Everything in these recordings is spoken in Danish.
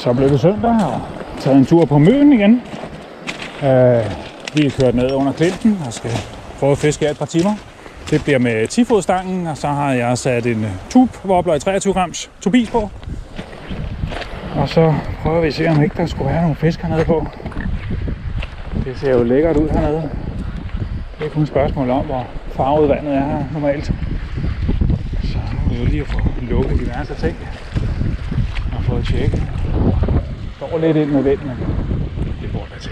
Så blev det søndag og taget en tur på Møn igen. Vi er kørt ned under Klinten og skal prøve at fiske her et par timer. Det bliver med 10-fodstangen, og så har jeg sat en tube-wobbler i 23 grams tubis på. Og så prøver vi at se, om ikke der skulle være nogle fisk hernede på. Det ser jo lækkert ud hernede. Det er kun et spørgsmål om, hvor farvet vandet er her normalt. Så nu er vi jo lige at få lukket diverse ting og fået tjekket. Står lidt ind med vinden, men det burde være til.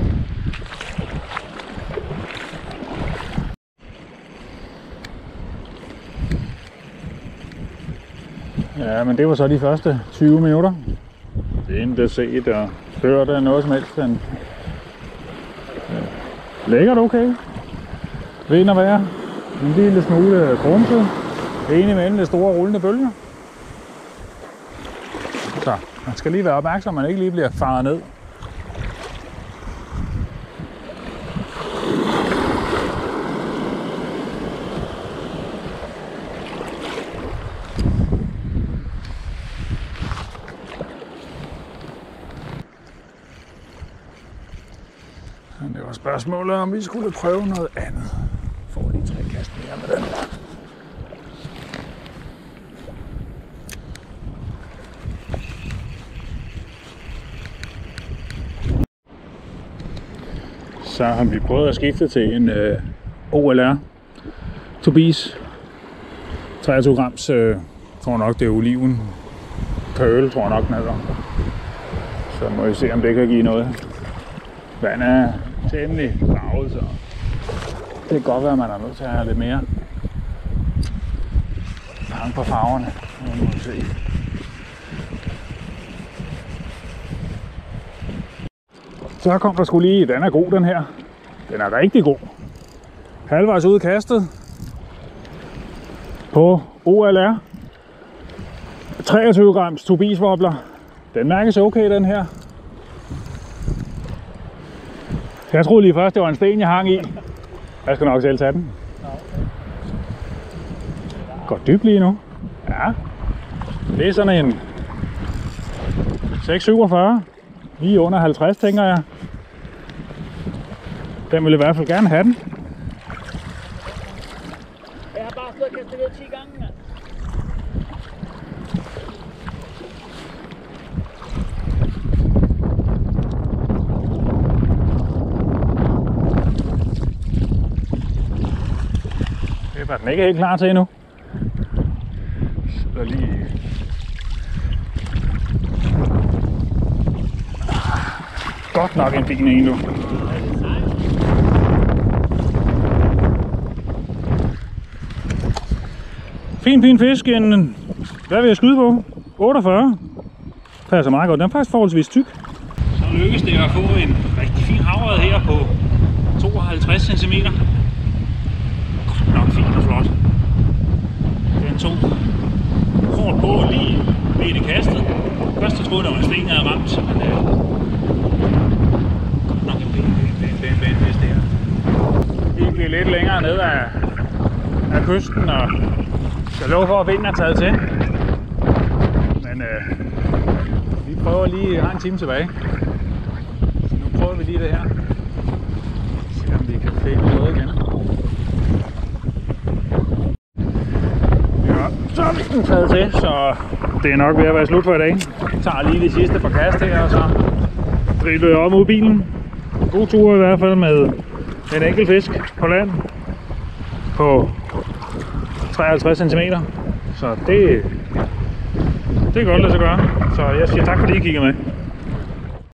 Ja, men det var så de første 20 minutter. Det er ikke set og hørt af noget som helst. Lækkert okay. Vind og vejr. En lille smule grumset. Enig med det store rullende bølger. Så man skal lige være opmærksom, at man ikke lige bliver faret ned. Det var spørgsmålet, om vi skulle prøve noget andet. Får lige 3 kast mere med den. Så har vi prøvet at skifte til en OLR Tobis 23 grams, tror nok det er oliven Pearl, tror jeg nok den hedder. Så må vi se, om det kan give noget. Vand er temmelig farvet, så det kan godt være, at man er nødt til at have lidt mere fang på farverne. Nu må vi se. Så kom der sgu lige, den er god den her. Den er rigtig god. Halvvejs ude kastet på OLR. 23 grams Tobis wobbler. Den mærkes okay den her. Jeg troede lige først, det var en sten, jeg hang i. Jeg skal nok selv tage den. Går dybt lige nu. Ja. Det er sådan en 6,47. Lige under 50, tænker jeg. Den vil i hvert fald gerne have den. Jeg har bare stået og kastet ved 10 gange, mand. Det var den ikke helt klar til endnu. Så lige... Godt nok en fin en nu. Fin fisk. Hvad vil jeg skyde på? 48. Passer meget godt. Den er faktisk forholdsvis tyk. Så lykkes det at få en rigtig fin havred her på 52 cm. Godt nok fin og flot. Den tog hårdt på lige ved det kastet. Først jeg troede, der var en sten, jeg havde ramt, men godt nok en pæn fisk det her. Vi bliver lidt længere ned af kysten, og jeg lover for, at vinden er taget til. Men vi prøver lige, jeg har en time tilbage. Så nu prøver vi lige det her. Se om vi kan finde noget igen. Ja, så er vinden taget til, så det er nok ved at være slut for i dag. Jeg tager lige de sidste par kast her, og så driller jeg op mod bilen. God tur i hvert fald med en enkelt fisk på land på 53 cm. Så det er godt lade sig gøre. Så jeg siger tak fordi I kiggede med.